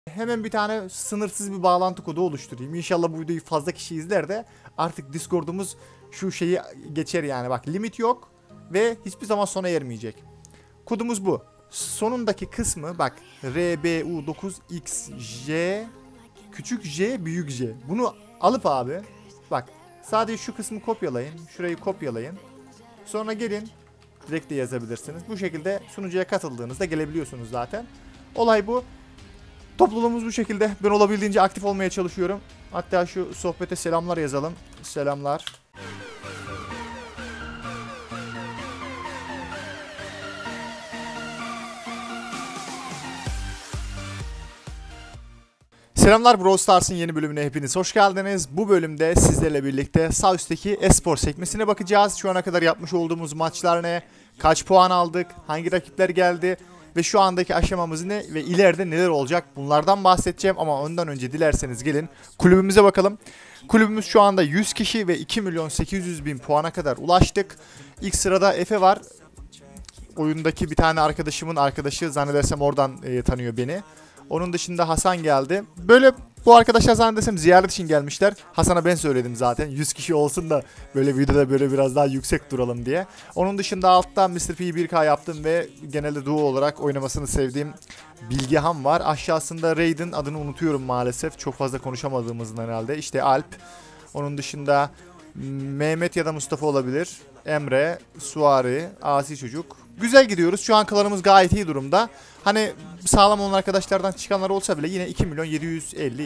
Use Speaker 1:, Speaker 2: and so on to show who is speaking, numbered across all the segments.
Speaker 1: Hemen bir tane sınırsız bir bağlantı kodu oluşturayım. İnşallah bu videoyu fazla kişi izler de artık Discord'umuz şu şeyi geçer yani. Bak, limit yok ve hiçbir zaman sona ermeyecek. Kodumuz bu. Sonundaki kısmı bak, RBU9XJ küçük J büyük J. Bunu alıp abi bak, sadece şu kısmı kopyalayın. Şurayı kopyalayın. Sonra gelin, direkt de yazabilirsiniz. Bu şekilde sunucuya katıldığınızda gelebiliyorsunuz zaten. Olay bu. Topluluğumuz bu şekilde. Ben olabildiğince aktif olmaya çalışıyorum. Hatta şu sohbete selamlar yazalım. Selamlar. Selamlar, Brawl Stars'ın yeni bölümüne hepiniz hoş geldiniz. Bu bölümde sizlerle birlikte sağ üstteki espor sekmesine bakacağız. Şu ana kadar yapmış olduğumuz maçlar ne? Kaç puan aldık? Hangi rakipler geldi? Ve şu andaki aşamamız ne? Ve ileride neler olacak? Bunlardan bahsedeceğim ama ondan önce dilerseniz gelin kulübümüze bakalım. Kulübümüz şu anda 100 kişi ve 2.800.000 puana kadar ulaştık. İlk sırada Efe var. Oyundaki bir tane arkadaşımın arkadaşı, zannedersem oradan tanıyor beni. Onun dışında Hasan geldi. Böyle bu arkadaşlar zannedersem ziyaret için gelmişler. Hasan'a ben söyledim zaten. 100 kişi olsun da böyle videoda böyle biraz daha yüksek duralım diye. Onun dışında alttan Mr. P'yi 1K yaptım ve genelde duo olarak oynamasını sevdiğim Bilgehan var. Aşağısında Raiden, adını unutuyorum maalesef. Çok fazla konuşamadığımızdan herhalde. İşte Alp. Onun dışında Mehmet ya da Mustafa olabilir. Emre, Suari, Asi çocuk. Güzel gidiyoruz. Şu an klanımız gayet iyi durumda. Hani sağlam olan arkadaşlardan çıkanlar olsa bile yine 2.750,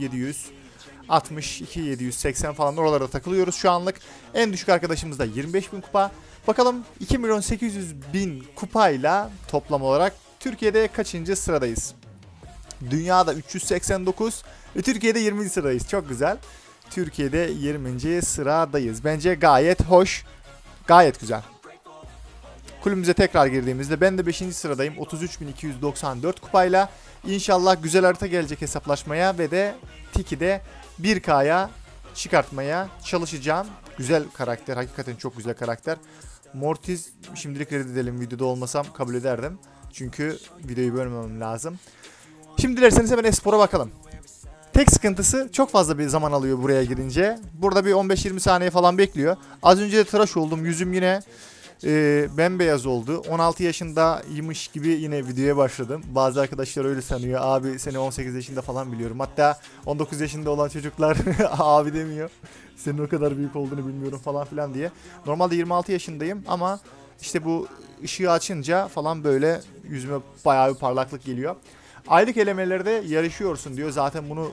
Speaker 1: 2.760, 2.780 falan oralarda takılıyoruz şu anlık. En düşük arkadaşımız da 25.000 kupa. Bakalım 2.800.000 kupayla toplam olarak Türkiye'de kaçıncı sıradayız? Dünyada 389 ve Türkiye'de 20. sıradayız. Çok güzel. Türkiye'de 20. sıradayız. Bence gayet hoş, gayet güzel. Kulübümüze tekrar girdiğimizde ben de 5. sıradayım. 33.294 kupayla. İnşallah güzel harita gelecek hesaplaşmaya ve de Tiki'de 1K'ya çıkartmaya çalışacağım. Güzel karakter. Hakikaten çok güzel karakter. Mortis şimdilik reddedelim. Videoda olmasam kabul ederdim. Çünkü videoyu bölmemem lazım. Şimdi dilerseniz hemen espora bakalım. Tek sıkıntısı çok fazla bir zaman alıyor buraya girince. Burada bir 15-20 saniye falan bekliyor. Az önce de tıraş oldum. Yüzüm yine bembeyaz oldu. 16 yaşındaymış gibi yine videoya başladım. Bazı arkadaşlar öyle sanıyor. Abi seni 18 yaşında falan biliyorum. Hatta 19 yaşında olan çocuklar abi demiyor. Senin o kadar büyük olduğunu bilmiyorum falan filan diye. Normalde 26 yaşındayım ama işte bu ışığı açınca falan böyle yüzüme bayağı bir parlaklık geliyor. Aylık elemelerde yarışıyorsun diyor. Zaten bunu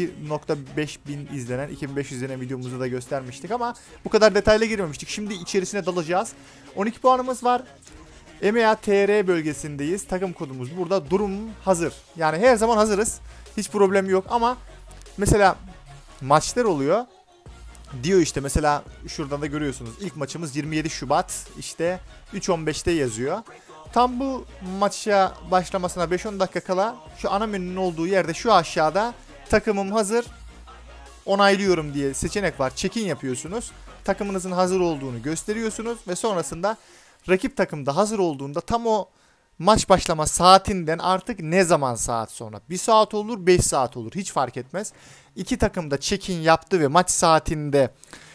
Speaker 1: 2.5 bin izlenen, 2500 izlenen videomuzda da göstermiştik ama bu kadar detaylı girmemiştik. Şimdi içerisine dalacağız. 12 puanımız var. EMEA TR bölgesindeyiz. Takım kodumuz burada. Durum hazır. Yani her zaman hazırız. Hiç problem yok ama mesela maçlar oluyor. Diyor işte mesela şuradan da görüyorsunuz. İlk maçımız 27 Şubat. İşte 3.15'te yazıyor. Tam bu maça başlamasına 5-10 dakika kala şu ana menünün olduğu yerde şu aşağıda takımım hazır, onaylıyorum diye seçenek var. Check-in yapıyorsunuz. Takımınızın hazır olduğunu gösteriyorsunuz ve sonrasında rakip takımda hazır olduğunda tam o maç başlama saatinden artık ne zaman saat sonra? 1 saat olur, 5 saat olur, hiç fark etmez. İki takım da check-in yaptı ve maç saatinde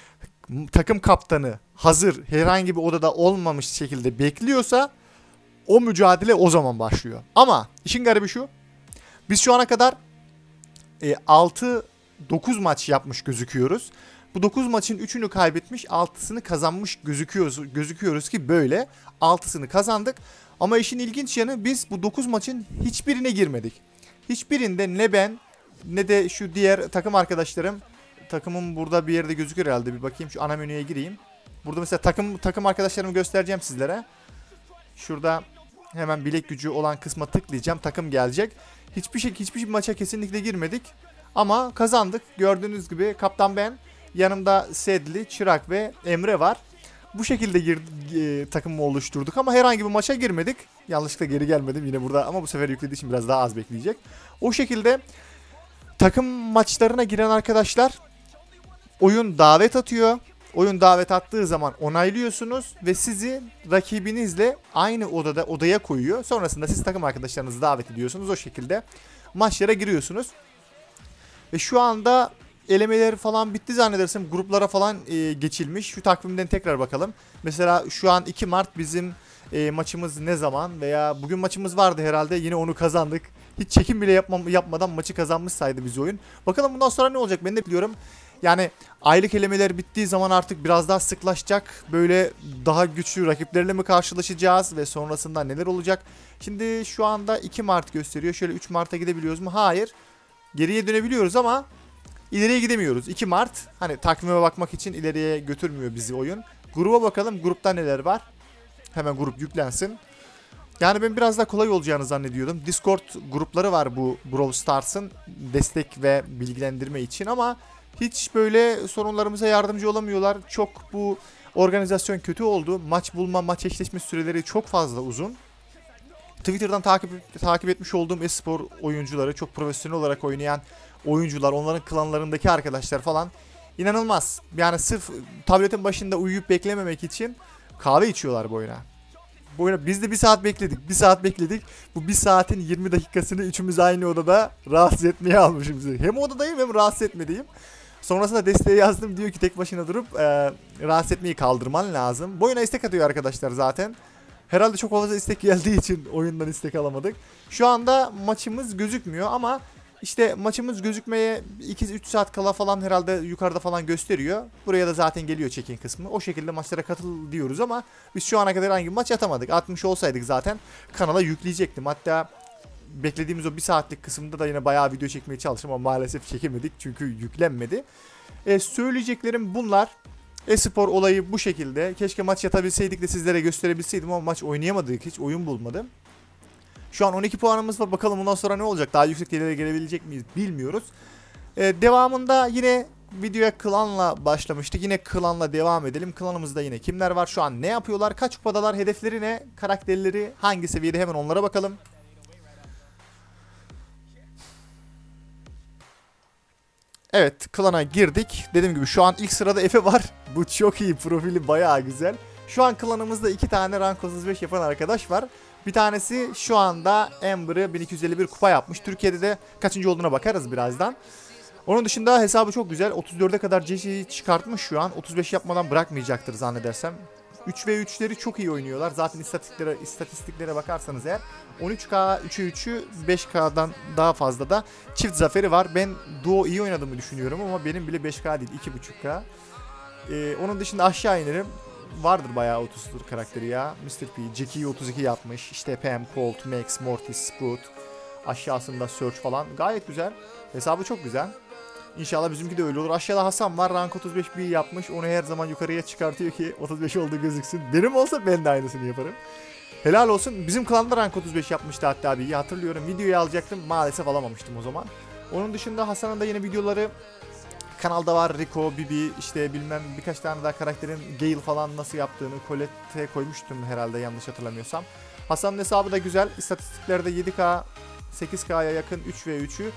Speaker 1: takım kaptanı hazır, herhangi bir odada olmamış şekilde bekliyorsa o mücadele o zaman başlıyor. Ama işin garibi şu. Biz şu ana kadar 6-9 maç yapmış gözüküyoruz. Bu 9 maçın 3'ünü kaybetmiş, 6'sını kazanmış gözüküyoruz ki böyle 6'sını kazandık. Ama işin ilginç yanı biz bu 9 maçın hiçbirine girmedik. Hiçbirinde ne ben ne de şu diğer takım arkadaşlarım, takımım burada bir yerde gözüküyor herhalde, bir bakayım şu ana menüye gireyim. Burada mesela takım arkadaşlarımı göstereceğim sizlere. Şurada hemen bilek gücü olan kısma tıklayacağım. Takım gelecek. Hiçbir maça kesinlikle girmedik. Ama kazandık. Gördüğünüz gibi kaptan ben. Yanımda Sedli, Çırak ve Emre var. Bu şekilde takımımı oluşturduk ama herhangi bir maça girmedik. Yanlışlıkla geri gelmedim yine burada ama bu sefer yüklediği için biraz daha az bekleyecek. O şekilde takım maçlarına giren arkadaşlar oyun davet atıyor. Oyun davet attığı zaman onaylıyorsunuz ve sizi rakibinizle aynı odaya koyuyor. Sonrasında siz takım arkadaşlarınızı davet ediyorsunuz. O şekilde maçlara giriyorsunuz. Ve şu anda elemeler falan bitti zannedersem, gruplara falan geçilmiş. Şu takvimden tekrar bakalım. Mesela şu an 2 Mart bizim maçımız ne zaman, veya bugün maçımız vardı herhalde, yine onu kazandık. Hiç çekim bile yapmadan maçı kazanmış saydı bizi oyun. Bakalım bundan sonra ne olacak, ben de biliyorum. Yani aylık elemeler bittiği zaman artık biraz daha sıklaşacak. Böyle daha güçlü rakiplerle mi karşılaşacağız ve sonrasında neler olacak? Şimdi şu anda 2 Mart gösteriyor. Şöyle 3 Mart'a gidebiliyoruz mu? Hayır. Geriye dönebiliyoruz ama ileriye gidemiyoruz. 2 Mart hani takvime bakmak için ileriye götürmüyor bizi oyun. Gruba bakalım, grupta neler var. Hemen grup yüklensin. Yani ben biraz daha kolay olacağını zannediyordum. Discord grupları var bu Brawl Stars'ın destek ve bilgilendirme için ama hiç böyle sorunlarımıza yardımcı olamıyorlar. Çok bu organizasyon kötü oldu. Maç bulma, maç eşleşme süreleri çok fazla uzun. Twitter'dan takip etmiş olduğum espor oyuncuları, çok profesyonel olarak oynayan oyuncular, onların klanlarındaki arkadaşlar falan inanılmaz. Yani sırf tabletin başında uyuyup beklememek için kahve içiyorlar bu oyuna. Bu oyuna biz de 1 saat bekledik. 1 saat bekledik. Bu 1 saatin 20 dakikasını üçümüz aynı odada rahatsız etmeye almışım bizi. Hem odadayım hem rahatsız etmediğim. Sonrasında desteğe yazdım. Diyor ki tek başına durup rahatsız etmeyi kaldırman lazım. Bu oyuna istek atıyor arkadaşlar zaten. Herhalde çok fazla istek geldiği için oyundan istek alamadık. Şu anda maçımız gözükmüyor ama işte maçımız gözükmeye 2-3 saat kala falan herhalde yukarıda falan gösteriyor. Buraya da zaten geliyor check-in kısmı. O şekilde maçlara katıl diyoruz ama biz şu ana kadar hangi maç atamadık. Atmış olsaydık zaten kanala yükleyecektim. Hatta beklediğimiz o 1 saatlik kısımda da yine bayağı video çekmeye çalıştım ama maalesef çekemedik çünkü yüklenmedi. Söyleyeceklerim bunlar. Espor olayı bu şekilde. Keşke maç yatabilseydik de sizlere gösterebilseydim ama maç oynayamadık, hiç oyun bulmadım. Şu an 12 puanımız var. Bakalım bundan sonra ne olacak? Daha yüksek yerlere gelebilecek miyiz bilmiyoruz. Devamında yine videoya klanla başlamıştık. Yine klanla devam edelim. Klanımızda yine kimler var? Şu an ne yapıyorlar? Kaç kupadalar? Hedefleri ne? Karakterleri hangi seviyede? Hemen onlara bakalım. Evet, klana girdik. Dediğim gibi şu an ilk sırada Efe var. Bu çok iyi, profili bayağı güzel. Şu an klanımızda 2 tane rank 35 yapan arkadaş var. Bir tanesi şu anda Amber'ı 1251 kupa yapmış. Türkiye'de de kaçıncı olduğuna bakarız birazdan. Onun dışında hesabı çok güzel. 34'e kadar CC'yi çıkartmış şu an. 35 yapmadan bırakmayacaktır zannedersem. 3v3'leri çok iyi oynuyorlar. Zaten istatistiklere bakarsanız eğer 13K, 3'e 3'ü 5K'dan daha fazla da çift zaferi var. Ben duo iyi oynadığımı düşünüyorum ama benim bile 5K değil, 2.5K. Onun dışında aşağı inerim. Vardır bayağı 30'dur karakteri ya. Mr. P, Jackie'yi 32 yapmış. İşte Pam, Colt, Max, Mortis, Sprout. Aşağısında Search falan. Gayet güzel. Hesabı çok güzel. İnşallah bizimki de öyle olur. Aşağıda Hasan var. Rank 35 bir yapmış. Onu her zaman yukarıya çıkartıyor ki 35 olduğu gözüksün. Benim olsa ben de aynısını yaparım. Helal olsun. Bizim klanda rank 35 yapmıştı hatta abi. İyi hatırlıyorum. Videoyu alacaktım. Maalesef alamamıştım o zaman. Onun dışında Hasan'ın da yeni videoları kanalda var. Rico, Bibi, işte bilmem birkaç tane daha karakterin Gale falan nasıl yaptığını Colette'e koymuştum herhalde yanlış hatırlamıyorsam. Hasan'ın hesabı da güzel. İstatistiklerde 7K, 8K'ya yakın 3v3'ü.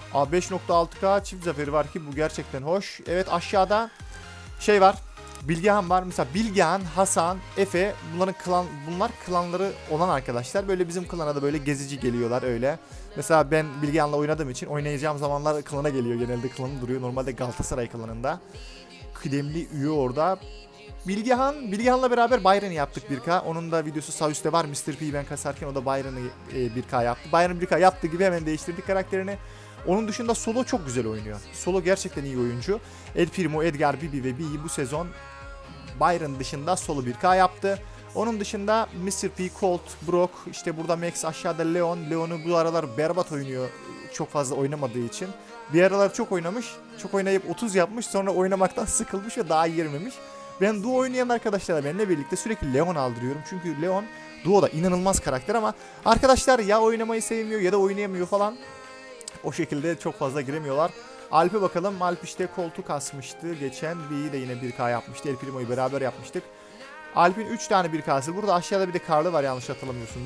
Speaker 1: 5.6K çift zaferi var ki bu gerçekten hoş. Evet, aşağıda şey var. Bilgehan var. Mesela Bilgehan, Hasan, Efe, bunlar klanları olan arkadaşlar. Böyle bizim klana da böyle gezici geliyorlar öyle. Mesela ben Bilgehan'la oynadığım için oynayacağım zamanlar klana geliyor. Genelde klanı duruyor. Normalde Galatasaray klanında. Kıdemli üye orada. Bilgehan'la beraber Byron'ı yaptık 1K. Onun da videosu sağ üstte var. Mr. P'yi ben kasarken o da Byron'ı 1K yaptı. Byron 1K yaptığı gibi hemen değiştirdik karakterini. Onun dışında Solo çok güzel oynuyor. Solo gerçekten iyi oyuncu. El Primo, Edgar, Bibi ve B'yi bu sezon Byron dışında Solo 1K yaptı. Onun dışında Mr. P, Colt, Brock, işte burada Max, aşağıda Leon. Leon'u bu aralar berbat oynuyor çok fazla oynamadığı için. Bir aralar çok oynamış, çok oynayıp 30 yapmış, sonra oynamaktan sıkılmış ve daha girmemiş. Ben duo oynayan arkadaşlara benimle birlikte sürekli Leon aldırıyorum. Çünkü Leon duo'da inanılmaz karakter ama arkadaşlar ya oynamayı sevmiyor ya da oynayamıyor falan. O şekilde çok fazla giremiyorlar. Alp'e bakalım. Alp işte koltuk asmıştı. Geçen B'yi de yine 1K yapmıştı. El Primo'yu beraber yapmıştık. Alp'in 3 tane 1K'sı. Burada aşağıda bir de Karlı var yanlış hatırlamıyorsun.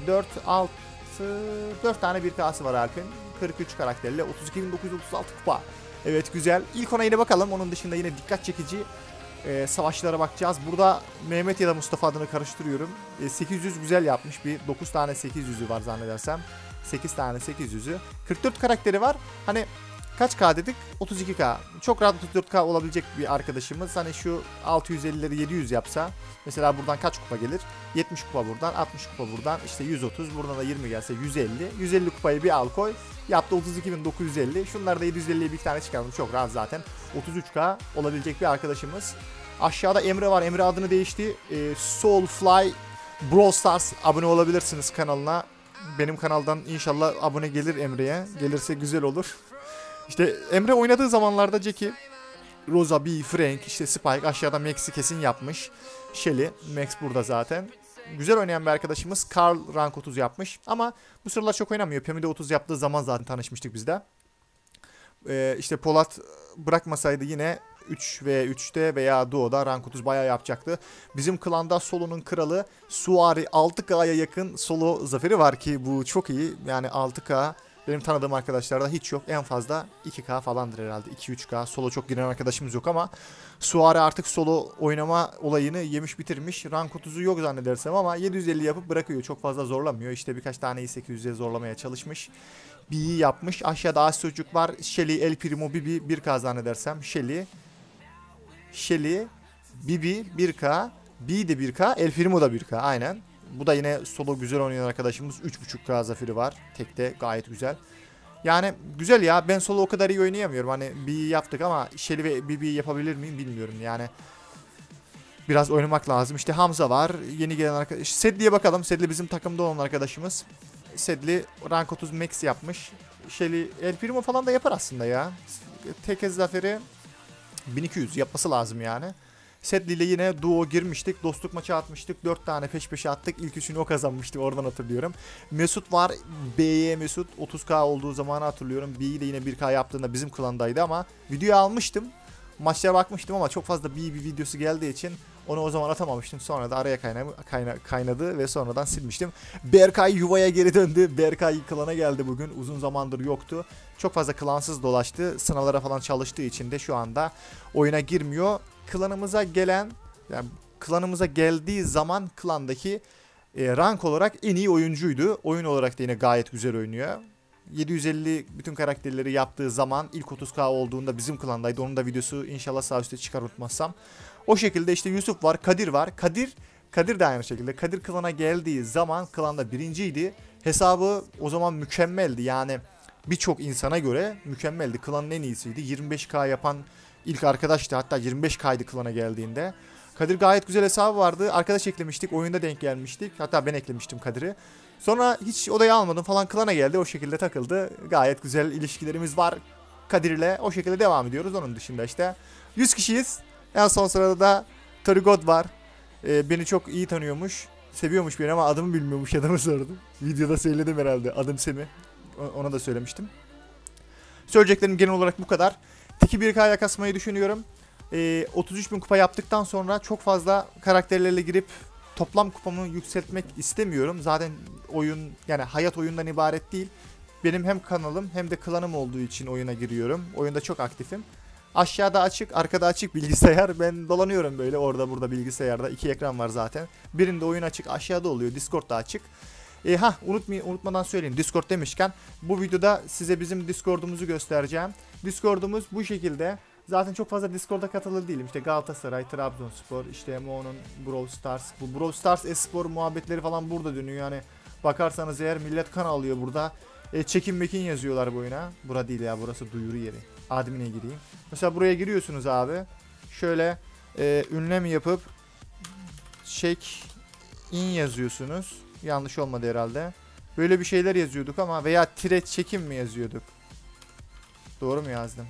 Speaker 1: 4 tane 1K'sı var Alp'in. 43 karakterle 32.936 kupa. Evet, güzel. İlk ona yine bakalım. Onun dışında yine dikkat çekici savaşçılara bakacağız. Burada Mehmet ya da Mustafa adını karıştırıyorum. 800 güzel yapmış. Bir 9 tane 800'ü var zannedersem. 8 tane 800'ü. 44 karakteri var. Hani kaç K dedik? 32K. Çok rahat 34K olabilecek bir arkadaşımız. Hani şu 650'leri 700 yapsa. Mesela buradan kaç kupa gelir? 70 kupa buradan, 60 kupa buradan, işte 130. Buradan da 20 gelse 150. 150 kupayı bir al koy. Yaptı 32.950. Şunları da 750'ye bir tane çıkardım. Çok rahat zaten. 33K olabilecek bir arkadaşımız. Aşağıda Emre var. Emre adını değişti. Soulfly Brawl Stars, abone olabilirsiniz kanalına. Benim kanaldan inşallah abone gelir Emre'ye. Gelirse güzel olur. İşte Emre oynadığı zamanlarda Jackie, Rosa, B, Frank, işte Spike, aşağıda Max'i kesin yapmış. Shelly, Max burada zaten. Güzel oynayan bir arkadaşımız. Carl rank 30 yapmış. Ama bu sıralar çok oynamıyor. Pemide 30 yaptığı zaman zaten tanışmıştık biz de. İşte Polat bırakmasaydı yine 3v3'te veya Duo'da rank 30 bayağı yapacaktı. Bizim klanda Solo'nun kralı Suari 6K'ya yakın solo zaferi var ki bu çok iyi. Yani 6K benim tanıdığım arkadaşlarda hiç yok. En fazla 2K falandır herhalde. 2-3K. Solo çok giren arkadaşımız yok ama Suari artık solo oynama olayını yemiş bitirmiş. Rank 30'u yok zannedersem ama 750 yapıp bırakıyor. Çok fazla zorlamıyor. İşte birkaç taneyi 800'e zorlamaya çalışmış. B'yi yapmış. Aşağıda az çocuk var. Shelly, El Primo, Bibi 1K zannedersem. Shelly, Bibi 1K. B de 1K. El Primo da 1K. Aynen. Bu da yine solo güzel oynayan arkadaşımız. 3.5K zaferi var. Tekte gayet güzel. Yani güzel ya. Ben solo o kadar iyi oynayamıyorum. Hani B'yi yaptık ama Shelly ve Bibi'yi yapabilir miyim bilmiyorum. Yani biraz oynamak lazım. İşte Hamza var. Yeni gelen arkadaş. Sedli'ye bakalım. Sedli bizim takımda olan arkadaşımız. Sedli rank 30 max yapmış. Shelly, El Primo falan da yapar aslında ya. Tek zaferi 1200 yapması lazım yani. Sedli ile yine duo girmiştik. Dostluk maçı atmıştık. 4 tane peş peşe attık. İlk üçünü o kazanmıştı. Oradan hatırlıyorum. Mesut var. B'ye Mesut 30K olduğu zamanı hatırlıyorum. B'yi de yine 1K yaptığında bizim klandaydı ama videoyu almıştım. Maçlara bakmıştım ama çok fazla bir videosu geldiği için onu o zaman atamamıştım. Sonra da araya kaynadı ve sonradan silmiştim. Berkay yuvaya geri döndü. Berkay klana geldi bugün. Uzun zamandır yoktu. Çok fazla klansız dolaştı. Sınavlara falan çalıştığı için de şu anda oyuna girmiyor. Klanımıza geldiği zaman klandaki rank olarak en iyi oyuncuydu. Oyun olarak da yine gayet güzel oynuyor. 750 bütün karakterleri yaptığı zaman ilk 30K olduğunda bizim klandaydı. Onun da videosu inşallah sağ üstte çıkar unutmazsam. O şekilde işte Yusuf var, Kadir var. Kadir de aynı şekilde. Kadir klana geldiği zaman klanda birinciydi. Hesabı o zaman mükemmeldi. Yani birçok insana göre mükemmeldi. Klanın en iyisiydi. 25K yapan ilk arkadaştı. Hatta 25K'ydı klana geldiğinde. Kadir gayet güzel hesabı vardı. Arkadaş eklemiştik. Oyunda denk gelmiştik. Hatta ben eklemiştim Kadir'i. Sonra hiç odaya almadım falan, klana geldi. O şekilde takıldı. Gayet güzel ilişkilerimiz var Kadir'le. O şekilde devam ediyoruz. Onun dışında işte 100 kişiyiz. En son sırada da Torigod var. Beni çok iyi tanıyormuş. Seviyormuş beni ama adımı bilmiyormuş. Adımı sordum. Videoda söyledim herhalde. Adım Semih. Ona da söylemiştim. Söyleyeceklerim genel olarak bu kadar. Tiki 1K'ya kasmayı düşünüyorum. 33.000 kupa yaptıktan sonra çok fazla karakterlerle girip toplam kupamı yükseltmek istemiyorum. Zaten oyun, yani hayat oyundan ibaret değil. Benim hem kanalım hem de klanım olduğu için oyuna giriyorum. Oyunda çok aktifim. Aşağıda açık, arkada açık bilgisayar. Ben dolanıyorum böyle orada burada bilgisayarda. 2 ekran var zaten. Birinde oyun açık, aşağıda oluyor. Discord da açık. Unutmadan söyleyeyim. Discord demişken bu videoda size bizim Discord'umuzu göstereceğim. Discord'umuz bu şekilde. Zaten çok fazla Discord'a katılı değilim. İşte Galatasaray, Trabzonspor, işte Mo'nun Brawl Stars. Bu Brawl Stars espor muhabbetleri falan burada dönüyor. Yani bakarsanız eğer millet kan alıyor burada. Çekin mekin yazıyorlar bu oyuna. Bura değil ya, burası duyuru yeri. Admin'e gireyim. Mesela buraya giriyorsunuz abi. Şöyle ünlem yapıp check in yazıyorsunuz. Yanlış olmadı herhalde. Böyle bir şeyler yazıyorduk ama veya tire çekim mi yazıyorduk? Doğru mu yazdım?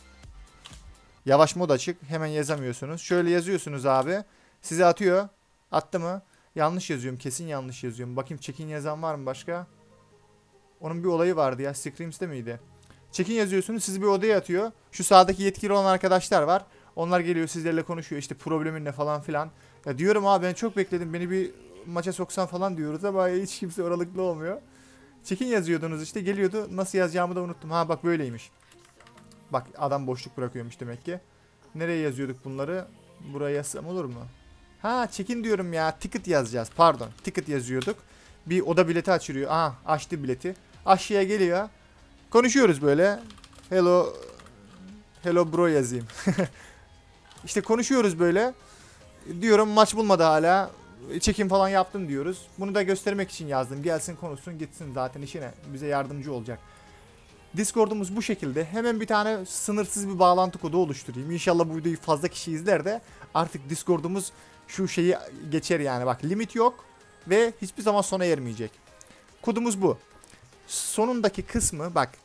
Speaker 1: Yavaş mod açık. Hemen yazamıyorsunuz. Şöyle yazıyorsunuz abi. Size atıyor. Attı mı? Yanlış yazıyorum. Kesin yanlış yazıyorum. Bakayım check-in yazan var mı başka? Onun bir olayı vardı ya. Screams'te miydi? Check-in yazıyorsunuz. Sizi bir odaya atıyor. Şu sağdaki yetkili olan arkadaşlar var. Onlar geliyor sizlerle konuşuyor. İşte problemin ne falan filan. Ya diyorum abi ben çok bekledim. Beni bir maça soksan falan diyoruz ama hiç kimse oralıklı olmuyor. Check-in yazıyordunuz işte. Geliyordu. Nasıl yazacağımı da unuttum. Ha bak böyleymiş. Bak adam boşluk bırakıyormuş demek ki. Nereye yazıyorduk bunları? Buraya yazsam olur mu? Ha check-in diyorum ya. Ticket yazacağız. Pardon. Ticket yazıyorduk. Bir oda bileti açılıyor. Aha açtı bileti. Aşağıya geliyor. Konuşuyoruz böyle. Hello. Hello bro yazayım. İşte konuşuyoruz böyle. Diyorum maç bulmadı hala. Çekim falan yaptım diyoruz. Bunu da göstermek için yazdım. Gelsin konuşsun gitsin zaten işine. Bize yardımcı olacak. Discord'umuz bu şekilde. Hemen bir tane sınırsız bir bağlantı kodu oluşturayım. İnşallah bu videoyu fazla kişi izler de artık Discord'umuz şu şeyi geçer yani. Bak limit yok ve hiçbir zaman sona ermeyecek. Kodumuz bu. Sonundaki kısmı bak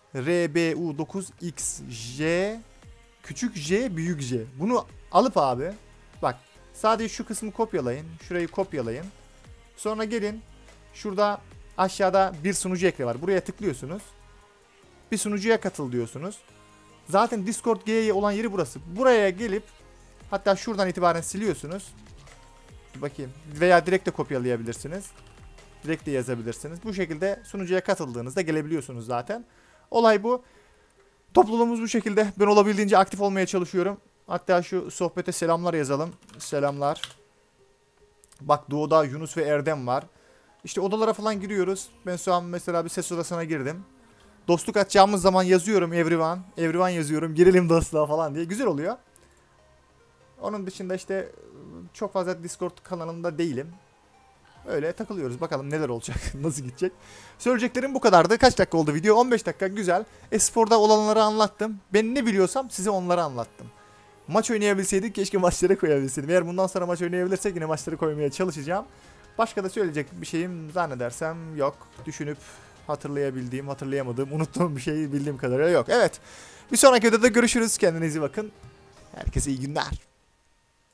Speaker 1: RBU9XJ küçük J büyük J. Bunu alıp abi bak sadece şu kısmı kopyalayın. Şurayı kopyalayın. Sonra gelin şurada aşağıda bir sunucu ekle var. Buraya tıklıyorsunuz. Bir sunucuya katıl diyorsunuz. Zaten Discord G'ye olan yeri burası. Buraya gelip hatta şuradan itibaren siliyorsunuz. Bakayım. Veya direkt de kopyalayabilirsiniz. Direkt de yazabilirsiniz. Bu şekilde sunucuya katıldığınızda gelebiliyorsunuz zaten. Olay bu. Topluluğumuz bu şekilde. Ben olabildiğince aktif olmaya çalışıyorum. Hatta şu sohbete selamlar yazalım. Selamlar. Bak Doğu'da Yunus ve Erdem var. İşte odalara falan giriyoruz. Ben şu an mesela bir ses odasına girdim. Dostluk atacağımız zaman yazıyorum everyone. Everyone yazıyorum. Girelim dostluğa falan diye. Güzel oluyor. Onun dışında işte çok fazla Discord kanalında değilim. Öyle takılıyoruz. Bakalım neler olacak. Nasıl gidecek. Söyleyeceklerim bu kadardı. Kaç dakika oldu video? 15 dakika. Güzel. Espor'da olanları anlattım. Ben ne biliyorsam size onları anlattım. Maç oynayabilseydik keşke maçlara koyabilseydim. Eğer bundan sonra maç oynayabilirsek yine maçları koymaya çalışacağım. Başka da söyleyecek bir şeyim zannedersem yok. Düşünüp hatırlayabildiğim, hatırlayamadığım, unuttuğum bir şey bildiğim kadarıyla yok. Evet. Bir sonraki videoda görüşürüz. Kendinize iyi bakın. Herkese iyi günler.